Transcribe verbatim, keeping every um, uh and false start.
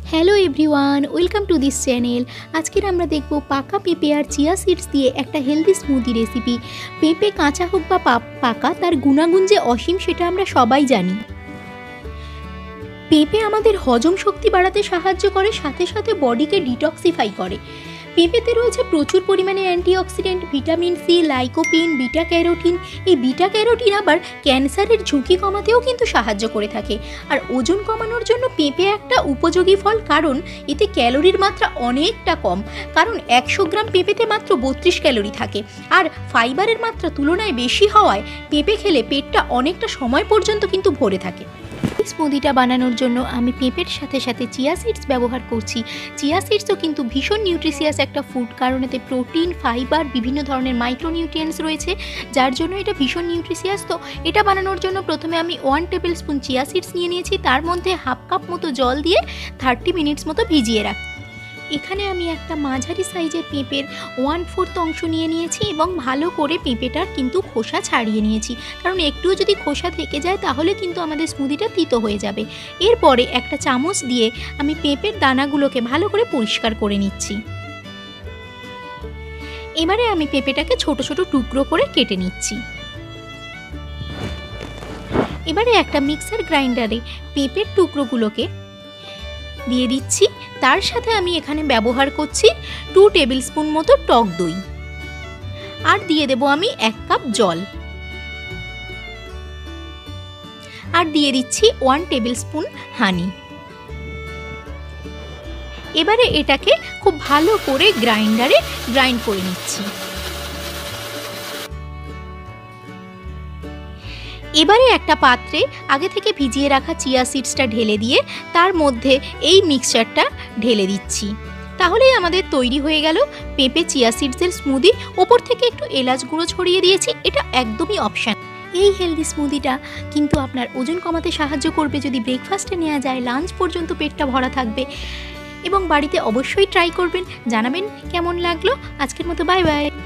Hello everyone, welcome to this channel. আজকের আমরা দেখব পাকা পেঁপে আর চিয়া সিডস দিয়ে একটা হেলদি স্মুদি রেসিপি। পেঁপে কাঁচা হোক বা পাকা, তার গুণাগুণ যে অসীম সেটা আমরা সবাই জানি। পেঁপে আমাদের হজম শক্তি বাড়াতে সাহায্য করে, সাথে সাথে বডিকে ডিটক্সিফাই করে। পেঁপেতে রয়েছে প্রচুর পরিমাণে antioxidant, vitamin C, lycopene, beta carotene. এই বিটা ক্যারোটিন আবার ক্যান্সারের ঝুঁকি কমাতেও কিন্তু সাহায্য করে থাকে। আর ওজন কমানোর জন্য পেঁপে একটা উপযোগী ফল, কারণ এতে ক্যালোরির মাত্রা অনেকটা কম। কারণ একশো গ্রাম পেঁপেতে মাত্র বত্রিশ ক্যালোরি থাকে, আর ফাইবারের মাত্রা তুলনায় বেশি হওয়ায় পেঁপে খেলে পেটটা অনেকটা সময় পর্যন্ত কিন্তু ভরে থাকে। স্মুদিটা বানানোর জন্য আমি পেঁপের সাথে সাথে চিয়া সিডস ব্যবহার করছি। চিয়া সিডসও কিন্তু ভীষণ নিউট্রিশিয়াস একটা ফুড, কারণ এতে প্রোটিন, ফাইবার, বিভিন্ন ধরনের মাইক্রোনিউট্রিয়েন্টস রয়েছে, যার জন্য এটা ভীষণ নিউট্রিশিয়াস। তো এটা বানানোর জন্য প্রথমে আমি one tablespoon chia seeds নিয়ে নিয়েছি, তার মধ্যে হাফ কাপ মতো জল দিয়ে থার্টি মিনিটস মতো ভিজিয়ে রাখি। এখানে আমি একটা মাঝারি সাইজের পেঁপের ওয়ান ফোর্থ অংশ নিয়ে নিয়েছি এবং ভালো করে পেঁপেটার কিন্তু খোসা ছাড়িয়ে নিয়েছি, কারণ একটুও যদি খোসা থেকে যায় তাহলে কিন্তু আমাদের স্মুদিটা তিতো হয়ে যাবে। এরপরে একটা চামচ দিয়ে আমি পেঁপের দানাগুলোকে ভালো করে পরিষ্কার করে নিচ্ছি। এবারে আমি পেঁপেটাকে ছোট ছোট টুকরো করে কেটে নিচ্ছি। এবারে একটা মিক্সার গ্রাইন্ডারে পেঁপের টুকরোগুলোকে দিয়ে দিচ্ছি। তার সাথে আমি এখানে ব্যবহার করছি টু টেবিল স্পুন মতো টক দই, আর দিয়ে দেব আমি এক কাপ জল, আর দিয়ে দিচ্ছি ওয়ান টেবিল স্পুন হানি। এবারে এটাকে খুব ভালো করে গ্রাইন্ডারে গ্রাইন্ড করে নিচ্ছি। এবারে একটা পাত্রে আগে থেকে ভিজিয়ে রাখা চিয়া সিডসটা ঢেলে দিয়ে তার মধ্যে এই মিক্সচারটা ঢেলে দিচ্ছি। তাহলেই আমাদের তৈরি হয়ে গেল পেঁপে চিয়া সিডসের স্মুদি। ওপর থেকে একটু এলাচ গুঁড়ো ছড়িয়ে দিয়েছি, এটা একদমই অপশান। এই হেলদি স্মুদিটা কিন্তু আপনার ওজন কমাতে সাহায্য করবে। যদি ব্রেকফাস্টে নেওয়া যায়, লাঞ্চ পর্যন্ত পেটটা ভরা থাকবে। এবং বাড়িতে অবশ্যই ট্রাই করবেন, জানাবেন কেমন লাগলো। আজকের মতো বাই বাই।